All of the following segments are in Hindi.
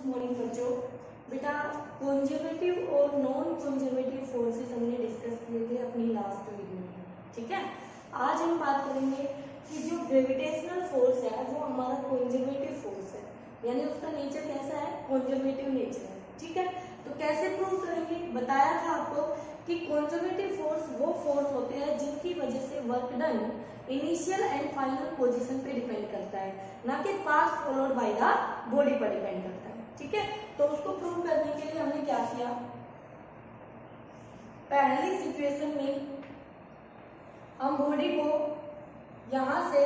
मॉर्निंग बच्चों। बेटा कंजर्वेटिव और नॉन कंजर्वेटिव फोर्सेस हमने डिस्कस किए थे अपनी लास्ट वीडियो में, ठीक है। आज हम बात करेंगे कि जो ग्रेविटेशनल फोर्स है वो हमारा कंजर्वेटिव फोर्स है, यानी उसका नेचर कैसा है, कंजर्वेटिव नेचर है, ठीक है। तो कैसे प्रूव करेंगे, बताया था आपको कि कंजर्वेटिव फोर्स वो फोर्स होते हैं जिनकी वजह से work done initial and final position पे डिपेंड करता है, ना कि path followed by the body पर डिपेंड करता है, ठीक है। तो उसको प्रूव करने के लिए हमने क्या किया, पहली सिचुएशन में हम बॉडी को यहां से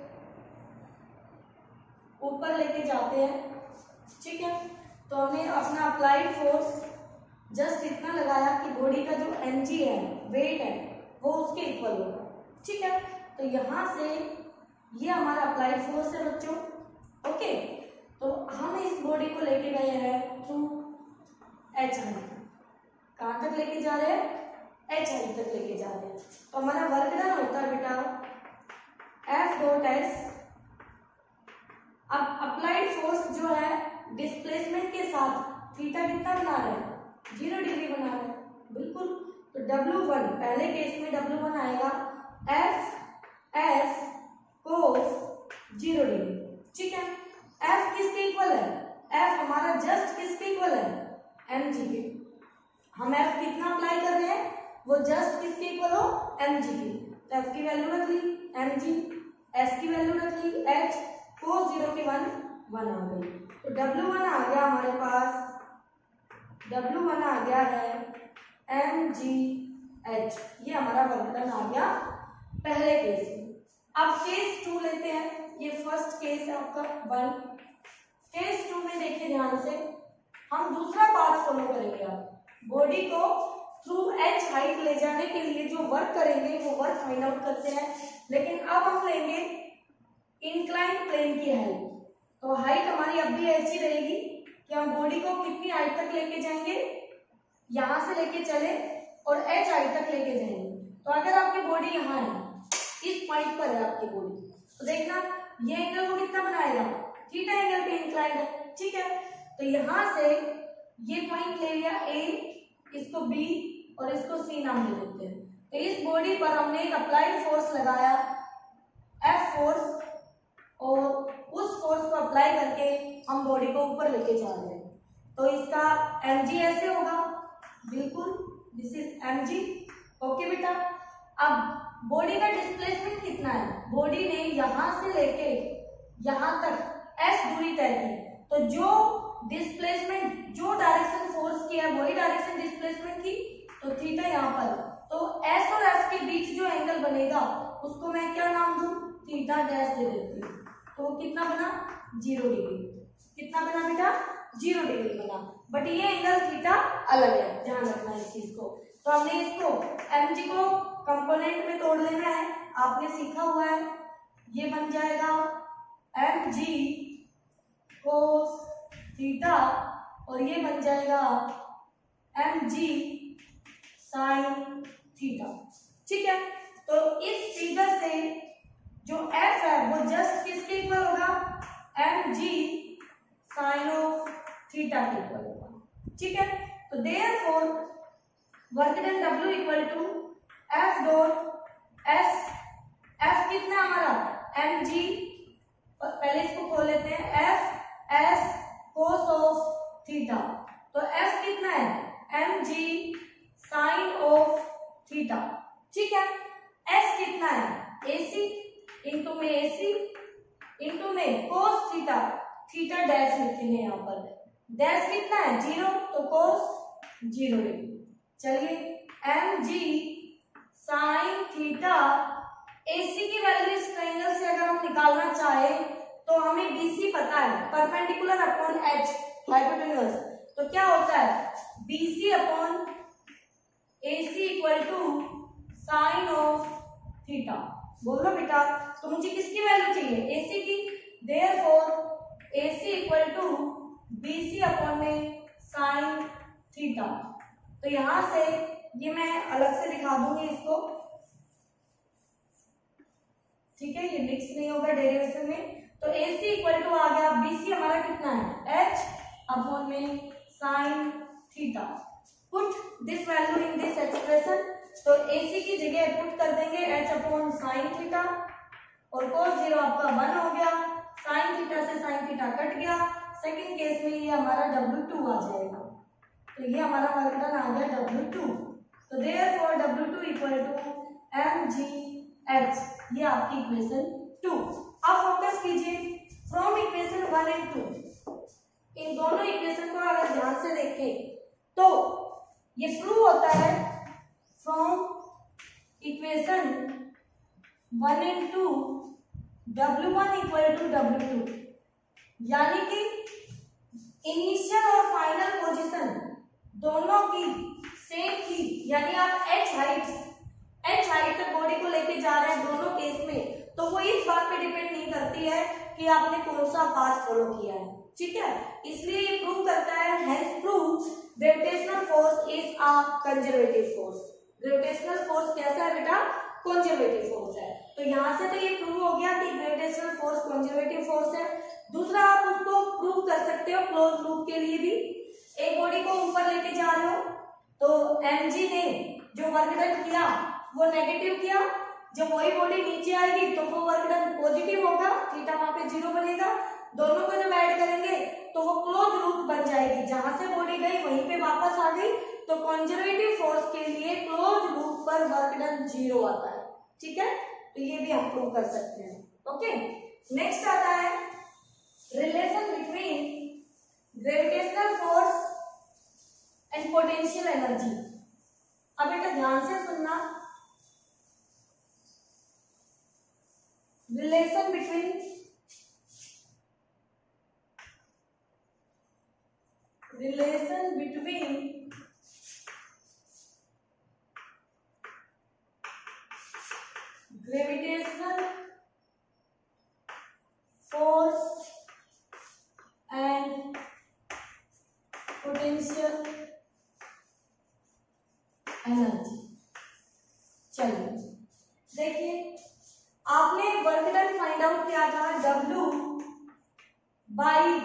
ऊपर लेके जाते हैं, ठीक है। तो हमने अपना अप्लाइड फोर्स जस्ट इतना लगाया कि बॉडी का जो mg है, वेट है, वो उसके इक्वल होगा, ठीक है। तो यहां से ये हमारा अप्लाइड फोर्स है बच्चों, ओके। तो हम इस बॉडी को लेके गए हैं थ्रू एच हाइट, कहां तक लेके जा रहे हैं, एच हाइट तक लेके जा रहे हैं। तो हमारा वर्क डन होता है बेटा F डॉट एस। अब अप्लाइड फोर्स जो है डिस्प्लेसमेंट के साथ थीटा कितना बना रहे हैं, 0 डिग्री बना रहे हैं, बिल्कुल। तो W1 पहले केस में W1 आएगा F एस कोस 0 डिग्री, ठीक है। F किसके इक्वल है, F हमारा जस्ट किसके इक्वल है, mg के। हम F कितना अप्लाई कर रहे हैं, वो जस्ट किसके इक्वल हो, mg की। तो F की वैल्यू रख ली mg, S की वैल्यू रख ली h, कोस 0 की 1 आ गई। तो W1 आ गया हमारे पास, W1 आ गया है mgh, ये हमारा वर्क डन आ गया पहले केस में। अब केस 2 लेते हैं, ये फर्स्ट केस है आपका 1। केस 2 में देखिए ध्यान से, हम दूसरा पाथ फॉलो करेंगे। आप बॉडी को थ्रू एच हाइट ले जाने के लिए जो वर्क करेंगे वो वर्क फाइंड आउट करते हैं, लेकिन अब हम लेंगे इंक्लाइन प्लेन की हेल्प। तो हाइट हमारी अब भी ऐसी रहेगी कि हम बॉडी को कितनी हाइट तक लेके जाएंगे, यहां से लेके चले और एच हाइट तक लेके जाएंगे। तो अगर आपकी बॉडी यहाँ है, इस पॉइंट पर है आपकी बॉडी, तो देखना ये एंगल को कितना बनाएगा, थीटा एंगल पे इंक्लाइंड है, ठीक है। तो यहां से ये पॉइंट ले लिया A, इसको B और इसको C नाम दे देते हैं। तो इस बॉडी पर हमने एक अप्लाइड फोर्स लगाया F फोर्स, और उस फोर्स को अप्लाई करके हम बॉडी को ऊपर लेके जा रहे हैं। तो इसका mg ऐसे होगा, बिल्कुल, दिस इज mg, ओके बेटा। अब बॉडी का डिस्प्लेसमेंट कितना है, बॉडी ने यहां से लेके यहां तक s दूरी तय की। तो जो डिस्प्लेसमेंट, जो डायरेक्शन फोर्स की है वही डायरेक्शन डिस्प्लेसमेंट की, तो थीटा यहाँ पर। तो s और f के बीच जो एंगल बनेगा उसको मैं क्या नाम दूं, थीटा डैश दे देती हूँ। तो कितना बना, 0 डिग्री। कितना बना बेटा, 0 डिग्री बना, बट ये एंगल थीटा अलग है, ध्यान रखना इस चीज को। तो हमने इसको mg को कंपोनेंट में तोड़ लेना है, आपने सीखा हुआ है। ये बन जाएगा mg कोस थीटा, और ये बन जाएगा mg साइन थीटा, ठीक है। तो इस फिगर से जो f है वो जस्ट किसके इक्वल होगा, mg साइन ऑफ थीटा के इक्वल होगा, ठीक है। तो therefore work done W equal to F dot S। F कितना हमारा, mg, पहले इसको खोल लेते हैं, F S cos of theta. तो F कितना है, mg साइन ऑफ थीटा, ठीक है। S कितना है, AC इंटू में AC इंटू में कोस थीटा, थीटा डैश लिखेंगे यहाँ पर, डैश कितना है 0, तो कोस 0 डिग्री। चलिए mg साइन थीटा, AC की वैल्यू इस ट्रायंगल से अगर हम निकालना चाहे तो हमें BC पता है, परपेंडिकुलर अपॉन H हाइपोटेन्यूज। तो क्या होता है, BC upon AC equal to sine of theta. बोलो बेटा, तो मुझे किसकी वैल्यू चाहिए, AC की। Therefore AC equal to BC upon में साइन थीटा। तो यहां से ये मैं अलग से दिखा दूंगी इसको, ठीक है, ये मिक्स नहीं होगा डेरिवेशन में। तो AC इक्वल टू आ गया, BC हमारा कितना है, H अपॉन में sine theta. Put this value in this expression, तो AC की जगह पुट कर देंगे h अपॉन साइन थीटा और cos 0 आपका 1 हो गया, साइन थीटा से साइन थीटा कट गया। सेकंड केस में ये हमारा W2 आ जाएगा, तो ये हमारा वर्क डन आ गया W2। तो therefore W2 equal to mgh, ये आपकी इक्वेशन 2। अब फोकस कीजिए फ्रॉम इक्वेशन 1 एंड 2, इन दोनों इक्वेशन को अगर ध्यान से देखें तो ये प्रूव होता है from equation 1 and 2 W1 equal to W2, यानी कि इनिशियल और फाइनल पोजीशन दोनों की सेम थी, यानी आप h हाइट तक बॉडी को लेके जा रहे हैं दोनों केस में, तो वो इस बात पे डिपेंड नहीं करती है कि आपने कौन सा पाथ फॉलो किया है, ठीक है। इसलिए ये प्रूव करता है, hence prove gravitational force is a conservative force. Gravitational force कैसा है बेटा? कंजर्वेटिव फोर्स है। तो यहाँ से तो ये प्रूव हो गया कि ग्रेविटेशनल फोर्स कंजर्वेटिव फोर्स है। दूसरा आप उसको प्रूव कर सकते हो क्लोज लूप के लिए भी। एक बॉडी को ऊपर लेके जा रहे हो तो mg ने जो वर्क डन किया वो नेगेटिव किया, जब वही बॉडी नीचे आएगी तो वो वर्क डन पॉजिटिव होगा, थीटा वहां पे 0 बनेगा। दोनों को जब ऐड करेंगे तो वो क्लोज लूप बन जाएगी, जहां से बॉडी गई वहीं पे वापस आ गई। तो कंजर्वेटिव फोर्स के लिए क्लोज लूप पर वर्क डन 0 आता है, ठीक है। तो ये भी हम प्रूव कर सकते हैं। ओके, नेक्स्ट आता है relation between gravitational force and potential energy. अब बेटा ध्यान से सुनना, relation between gravitational force and potential energy. चलिए देखिए, आपने वर्क डन फाइंड आउट किया था W बाई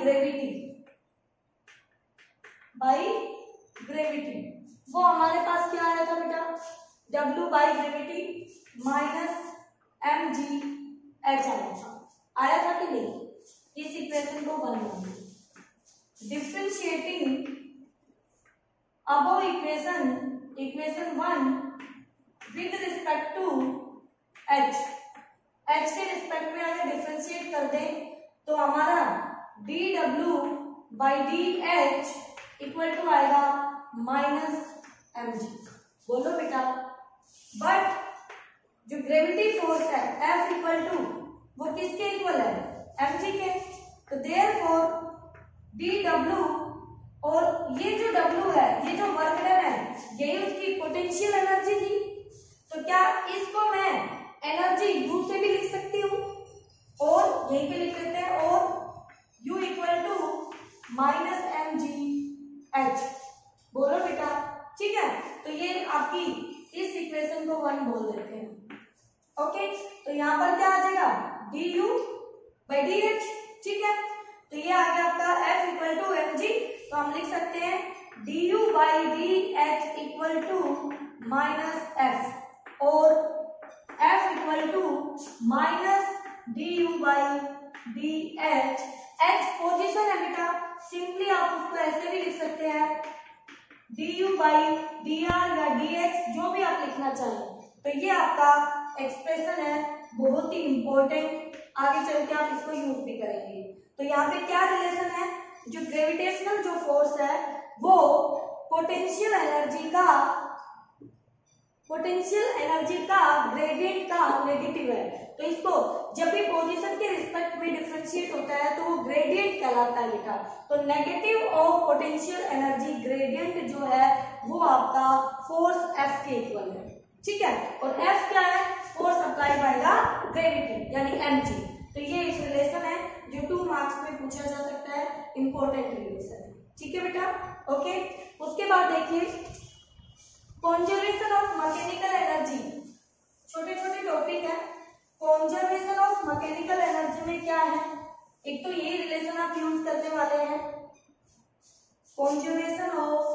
ग्रेविटी, वो हमारे पास क्या आया था बेटा? W by gravity minus mgh आया था कि नहीं? इस इक्वेशन को बन लेंगे, differentiating above equation 1 with respect to h के रिस्पेक्ट में अगर डिफरेंशिएट कर दें तो हमारा dw by dh equal to आएगा माइनस mg। बोलो बेटा, बट जो ग्रेविटी फोर्स है F इक्वल टू वो किसके इक्वल है? mg के। तो देयरफॉर dw, और ये जो w है, ये जो वर्क डन है, यही उसकी पोटेंशियल एनर्जी थी। तो क्या इसको मैं एनर्जी u से भी लिख सकती हूँ, और यहीं पे लिख लेते हैं, और u equal to minus mgh। बोलो बेटा, ठीक है। तो ये आपकी इस इक्वेशन को 1 बोल देते हैं। ओके, तो यहाँ पर क्या आ जाएगा? du बाई dh, ठीक है। तो ये आ गया आपका F इक्वल टू mg। तो हम लिख सकते हैं du by dh equal to minus f, और F equal to minus du by dh। h position है बेटा, सिंपली आप उसको ऐसे भी लिख सकते हैं du बाई dr या dx, जो भी आप लिखना चाहें। तो ये आपका एक्सप्रेशन है, बहुत ही इंपॉर्टेंट, आगे चल के आप इसको यूज भी करेंगे। तो यहाँ पे क्या रिलेशन है? जो ग्रेविटेशनल जो फोर्स है वो पोटेंशियल एनर्जी का ग्रेडियंट का नेगेटिव है। तो इसको जब भी पोजीशन के रिस्पेक्ट में डिफरेंशिएट होता है तो वो ग्रेडियंट कहलाता है बेटा। तो negative of potential energy gradient जो है वो आपका फोर्स F के इक्वल है, ठीक है। और F क्या है? Force apply by the gravity यानी mg। तो ये एक रिलेशन है जो 2 मार्क्स में पूछा जा सकता है, इंपॉर्टेंट रिलेशन है, ठीक है बेटा। ओके, उसके बाद देखिए कंजर्वेशन ऑफ मैकेनिकल एनर्जी, छोटे छोटे टॉपिक है। कंजर्वेशन ऑफ मैकेनिकल एनर्जी में क्या है? एक तो ये रिलेशन आप यूज करने वाले हैं, conservation of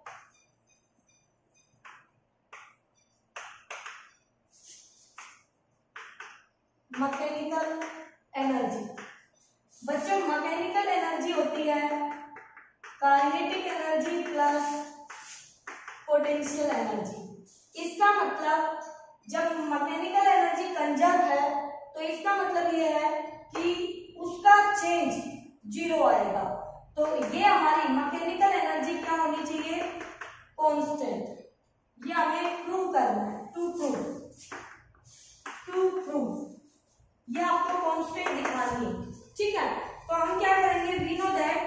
मैकेनिकल एनर्जी। बच्चों मैकेनिकल एनर्जी होती है kinetic energy plus potential energy. इसका मतलब जब मैकेनिकल एनर्जी कंजर्व है तो इसका मतलब ये है कि उसका चेंज जीरो आएगा। तो ये हमारी मैकेनिकल एनर्जी क्या होनी चाहिए, कांस्टेंट। ये हमें प्रूव करना है, टू प्रूव ये आपको कांस्टेंट दिखानी है, ठीक है। तो हम क्या करेंगे, वी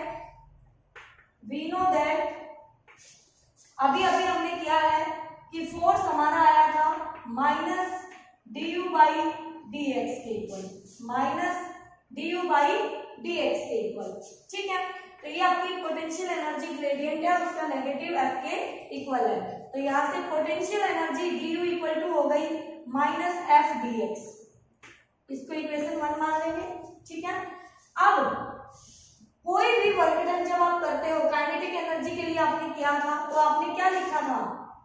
नो दैट अभी हमने किया है कि फोर्स हमारा आया था minus du by d x के इक्वल, ठीक है। तो ये आपकी पोटेंशियल एनर्जी ग्रेडियंट है, उसका नेगेटिव एफ के इक्वल है। तो यहाँ से potential energy du equal to हो गई माइनस एफ डी एक्स, इसको इक्वेशन 1 मान लेंगे, ठीक है। अब कोई भी वर्क डन जब आप करते हो, काइनेटिक एनर्जी के लिए आपने किया था तो आपने क्या लिखा था,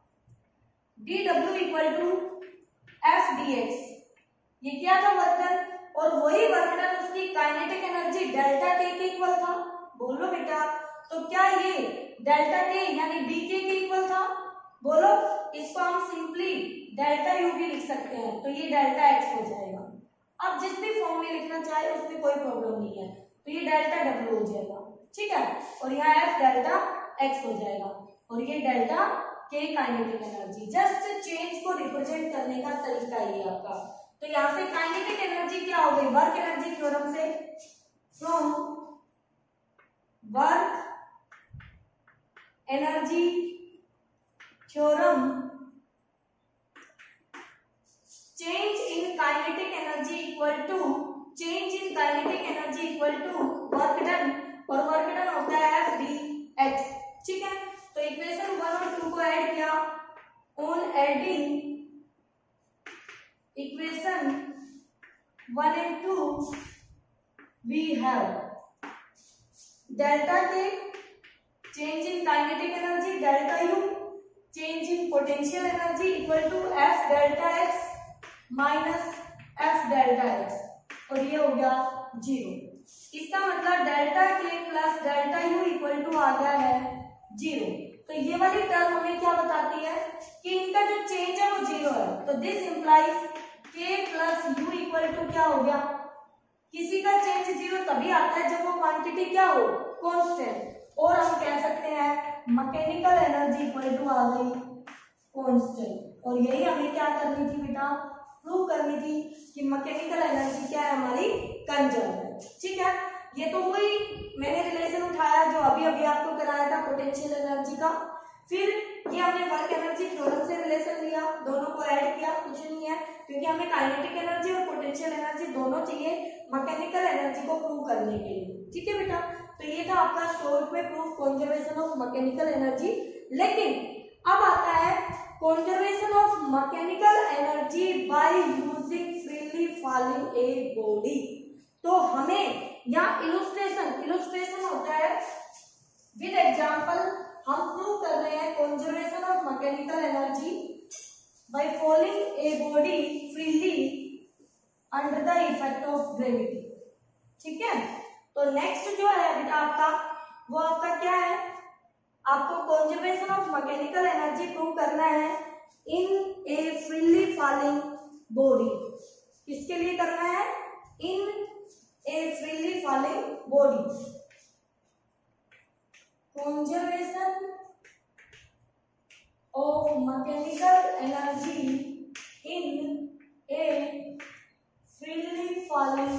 dw equal to f d x, ये क्या था वर्क डन, और वही वर्क डन उसकी काइनेटिक एनर्जी डेल्टा के इक्वल था। बोलो बेटा, तो क्या ये डेल्टा के यानी डी के इक्वल था, बोलो। इसको हम सिंपली डेल्टा यू भी लिख सकते हैं, तो ये डेल्टा एक्स हो जाएगा। आप जिस भी फॉर्म में लिखना चाहे उसमें कोई प्रॉब्लम नहीं है। तो ये डेल्टा डब्ल्यू हो जाएगा, ठीक है, और यहाँ एफ डेल्टा एक्स हो जाएगा, और ये delta K kinetic energy. Just change को रिप्रेजेंट करने का तरीका ये आपका। तो यहाँ से काइनेटिक एनर्जी क्या हो गई, वर्क एनर्जी थ्योरम से, from work energy theorem change in kinetic energy equal to work done, और work done होता है एफ डी एक्स, ठीक है। तो इक्वेशन 1 और 2 को ऐड किया, on adding equation 1 and 2 we have delta K change in kinetic energy delta U, change in potential energy equal to f delta x minus f delta x, और ये हो गया जीरो। इसका मतलब delta K plus delta U equal to आ गया है जीरो। तो ये वाली टर्म हमें क्या बताती है कि इनका जो चेंज है वो जीरो है। तो this implies K plus U equal to क्या हो गया, किसी का चेंज जीरो तभी आता है जब वो क्वांटिटी क्या हो, कांस्टेंट। और हम कह सकते हैं मैकेनिकल एनर्जी इक्वल टू आ गई कांस्टेंट। और यही हमें क्या करनी थी बेटा, प्रूव करनी थी कि मैकेनिकल एनर्जी क्या है, हमारी कंजर्व है, ठीक है। ये तो वही मैंने रिलेशन उठाया जो अभी आपको कराया था पोटेंशियल एनर्जी का। फिर ये हमने वर्क एनर्जी थ्योरम से रिलेशन लिया, दोनों को ऐड किया, कुछ नहीं है क्योंकि हमें काइनेटिक एनर्जी और पोटेंशियल एनर्जी दोनों चाहिए मैकेनिकल एनर्जी को प्रूव करने के लिए, ठीक है बेटा। तो ये था आपका शॉर्ट में proof conservation of mechanical energy. लेकिन अब आता है conservation of mechanical energy by using freely falling a body. तो हमें यहाँ इलुस्ट्रेशन होता है विद एग्जांपल। हम प्रूव कर रहे हैं conservation of mechanical energy by falling a body freely under the effect of gravity, ठीक है। तो नेक्स्ट जो है बेटा आपका, वो आपका क्या है, आपको conservation of mechanical energy prove करना है in a freely falling body. किसके लिए करना है, in a freely falling body. Conservation of mechanical energy in a freely falling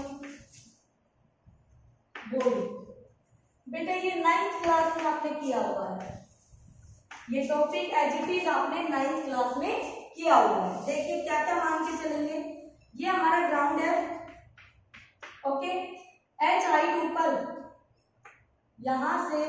body. बेटा ये 9th क्लास में आपने किया हुआ है, ये टॉपिक एज इट इज आपने 9th क्लास में किया हुआ है। देखिए क्या क्या मान के चलेंगे, ये हमारा ग्राउंड है, ओके। एच हाइट ऊपर, यहां से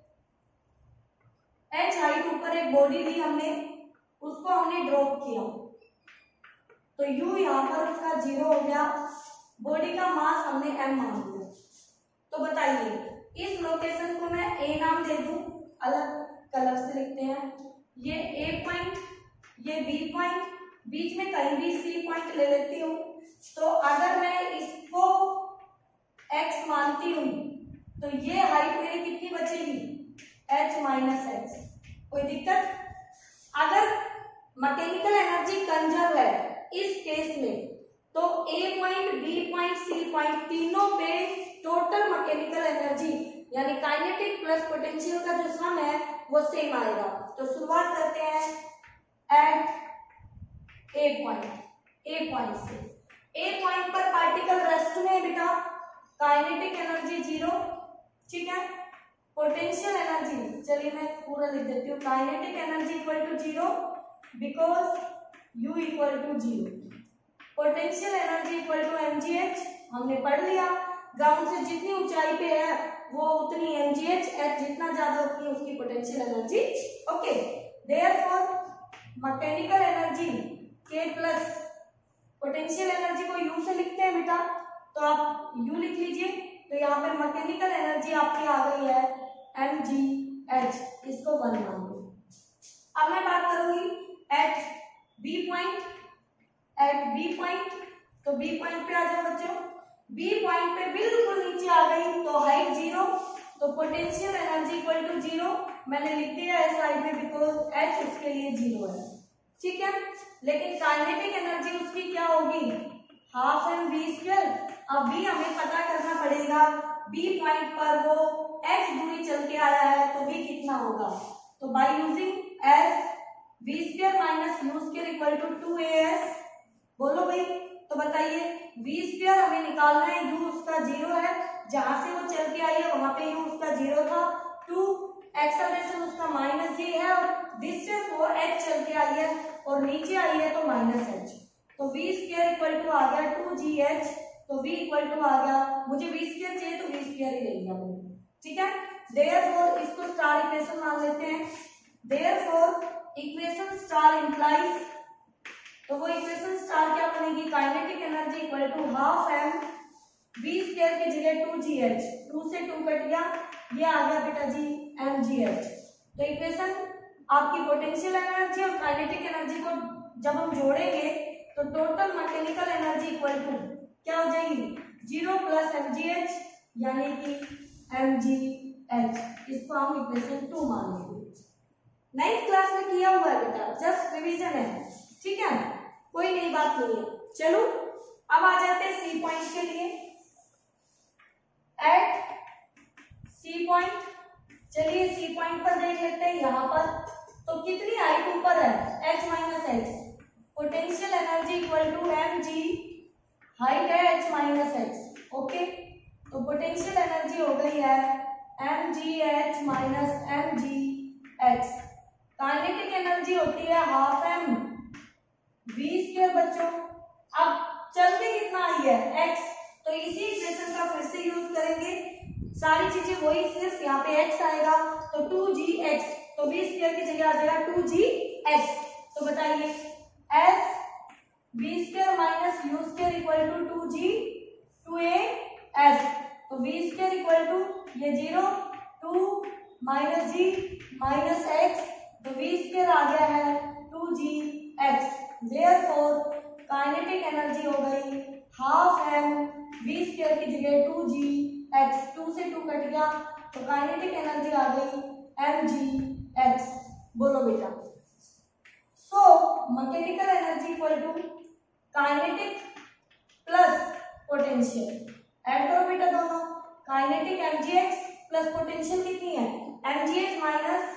एच हाइट ऊपर एक बॉडी ली हमने, उसको हमने ड्रॉप किया, तो यू यहां पर उसका 0 हो गया। बॉडी का मास हमने m मान लिया। तो बताइए इस लोकेशन को मैं ए नाम दे दूं अलग कलर से लिखते हैं। ये ए पॉइंट, ये बी पॉइंट, बीच में कहीं भी सी पॉइंट ले लेती हूँ। तो अगर मैं इसको x मानती हूँ तो ये हाइट मेरी कितनी बचेगी, h माइनस एक्स। कोई दिक्कत? अगर मैकेनिकल एनर्जी कंजर्व है इस केस में तो a point, B point, C point तीनों पे टोटल मैकेनिकल एनर्जी यानी काइनेटिक प्लस पोटेंशियल का जो सम है वो सेम आएगा। तो शुरुआत करते हैं एट ए पॉइंट से। ए पॉइंट पर पार्टिकल रेस्ट में है बेटा, काइनेटिक एनर्जी 0, ठीक है। पोटेंशियल एनर्जी, चलिए मैं पूरा लिख देती हूँ, kinetic energy equal to 0 because U equal to 0। Potential energy equal to mgh, हमने पढ़ लिया, ग्राउंड से जितनी ऊंचाई पे है वो उतनी mgh, h जितना ज्यादा उतनी उसकी potential energy. Okay, therefore mechanical energy K plus potential energy को U से लिखते हैं बेटा, तो आप U लिख लीजिए। तो यहाँ पर मैकेनिकल एनर्जी आपकी आ गई है mgh, इसको 1 मान लो। अब मैं बात करूंगी एट बी पॉइंट, तो बी पॉइंट पे आ जाओ बच्चों। बी पॉइंट पे बिल्कुल नीचे आ गई तो हाइट 0, तो पोटेंशियल एनर्जी इक्वल टू 0 मैंने लिख दिया है साइड में बिकॉज h उसके लिए 0 है, ठीक है। लेकिन काइनेटिक एनर्जी उसकी क्या होगी, हाफ एम वी स्क्वायर। अब भी हमें पता करना पड़ेगा, बी पॉइंट पर वो x दूरी चल के आया है तो v कितना होगा। तो by using s v square minus u square equal to 2as, बोलो भाई। तो बताइए वी स्क्वायर हमें निकालना है, u उसका 0 है, जहां से वो चल के आई है वहां पे u उसका 0 था, 2 एक्सेलरेशन उसका माइनस ये है और डिस्टेंस वो h चल के आई है और नीचे आई है तो माइनस h। तो v स्क्वायर इक्वल टू आ गया 2gh, तो v इक्वल टू आ गया, मुझे v स्क्वायर चाहिए तो v स्क्वायर ही ले लिया, ठीक है। देयरफॉर इसको स्टार इक्वेशन मान लेते हैं। देयरफॉर इक्वेशन स्टार इंप्लाइज, तो वो इक्वेशन स्टार क्या बनेगी, kinetic energy equal to half m v square की जगह 2gh, 2 से 2 कट गया, ये आ गया बेटा जी mgh। तो इक्वेशन आपकी पोटेंशियल एनर्जी और काइनेटिक एनर्जी को जब हम जोड़ेंगे तो total mechanical energy equal to क्या हो जाएगी, 0 प्लस mgh यानी कि mgh। इसको हम इक्वेशन 2 मान लेंगे। 9th क्लास में किया हुआ है बेटा, जस्ट रिवीजन है, ठीक है, कोई नई बात नहीं है। चलो अब आ जाते हैं सी पॉइंट के लिए। एट सी पॉइंट, चलिए सी पॉइंट पर देख लेते हैं। यहाँ पर तो कितनी हाइट ऊपर है, h minus x, potential energy equal to mg, height है h माइनस एक्स, ओके। तो पोटेंशियल एनर्जी हो गई है mgh minus mgh। Kinetic energy होती है हाफ एम वी स्क्वायर बच्चों। अब चल के कितना आई है x, तो इसी इक्वेशन का फिर से यूज करेंगे, सारी चीजें वही, सिर्फ यहाँ पे x आएगा तो 2gx, तो वी स्क्वायर की जगह आ जाएगा 2gx। तो बताइए s v square minus u square equal to 2g 2as, तो वी स्क्वायर इक्वल टू ये 0 2 माइनस g माइनस x, तो v स्क्वायर आ गया है 2gx। देयरफॉर काइनेटिक एनर्जी हो गई हाफ एम v स्क्वायर की जगह 2gx, 2 से 2 कट गया तो काइनेटिक एनर्जी आ गई mgx। बोलो बेटा, so mechanical energy equal to kinetic plus potential, add करो बेटा दोनों, काइनेटिक mgx प्लस पोटेंशियल कितनी है mgh माइनस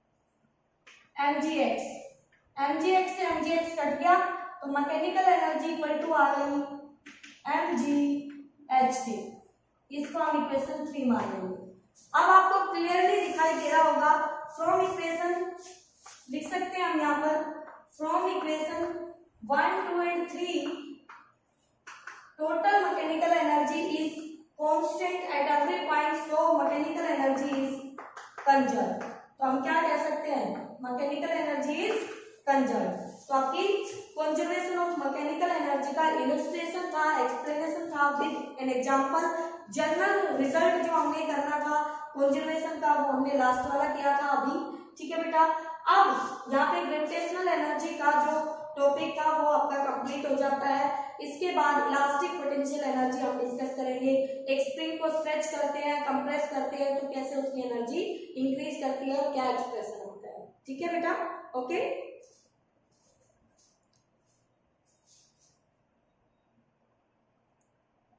mgx, mgx से mgx कट गया तो मैकेनिकल एनर्जी इक्वल टू आ गई mgh। इसको हम इक्वेशन 3 मान लेंगे। अब आपको क्लियरली दिखाई दे रहा होगा, फ्रॉम इक्वेशन लिख सकते हैं हम यहाँ पर, from equation 1 2 and 3 total mechanical energy is constant at every point, so mechanical energy is conserve. तो हम क्या कह सकते हैं, मैकेनिकल एनर्जी इज कंजर्व। तो आपकी कंजर्वेशन ऑफ मैकेनिकल एनर्जी का इलस्ट्रेशन था, एक्सप्लेनेशन था, with an example. General result जो हमने करना था कंजर्वेशन का वो हमने लास्ट वाला किया था अभी, ठीक है बेटा। अब यहाँ पे ग्रेविटेशनल एनर्जी का जो टॉपिक था वो आपका कंप्लीट हो जाता है। इसके बाद इलास्टिक पोटेंशियल एनर्जी हम डिस्कस करेंगे। एक स्प्रिंग को स्ट्रेच करते हैं, कंप्रेस करते हैं तो कैसे उसकी एनर्जी इंक्रीज करती है और क्या एक्सप्रेशन होता है, ठीक है बेटा, ओके।